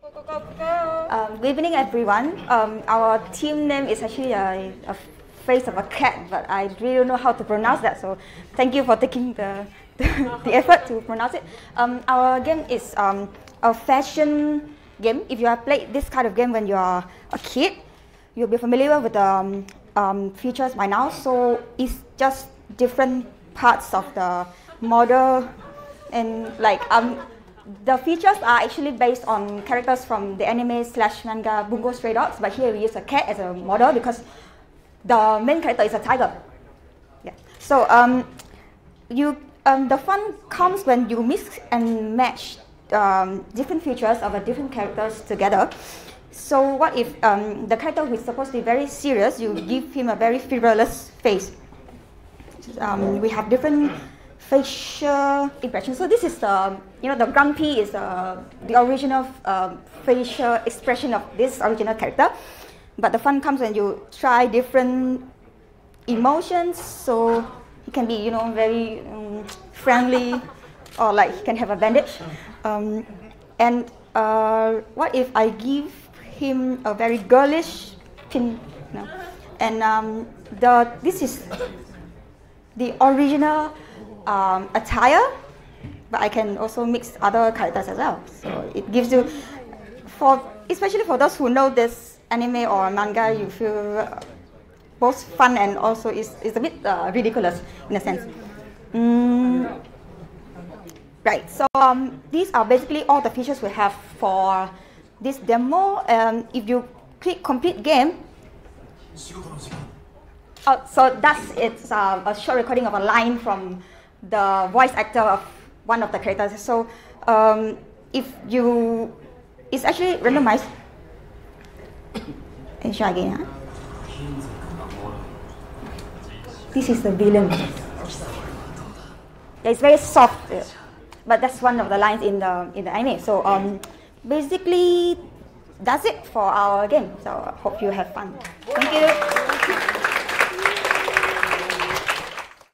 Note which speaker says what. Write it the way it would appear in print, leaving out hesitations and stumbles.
Speaker 1: Good evening, everyone. Our team name is actually a face of a cat, but I really don't know how to pronounce that. So, thank you for taking the effort to pronounce it. Our game is a fashion game. If you have played this kind of game when you are a kid, you'll be familiar with the features by now. So it's just different parts of the model, and like the features are actually based on characters from the anime / manga Bungo Stray Dogs, but here we use a cat as a model because the main character is a tiger. Yeah. So the fun comes when you mix and match different features of different characters together. So what if the character who is supposed to be very serious, you give him a very frivolous face. We have different facial expressions. So this is the grumpy is the original facial expression of this original character. But the fun comes when you try different emotions. So he can be very friendly, or like he can have a bandage. And what if I give him a very girlish pin? No. And this is the original attire, but I can also mix other characters as well. So it gives you, especially for those who know this anime or manga, you feel both fun and also it's a bit ridiculous in a sense. Right, so these are basically all the features we have for this demo. If you click complete game, so it's a short recording of a line from the voice actor of one of the characters. So it's actually randomized. And try again. Huh? This is the villain. Yeah, it's very soft, but that's one of the lines in the anime. So basically, that's it for our game. So hope you have fun. Thank you.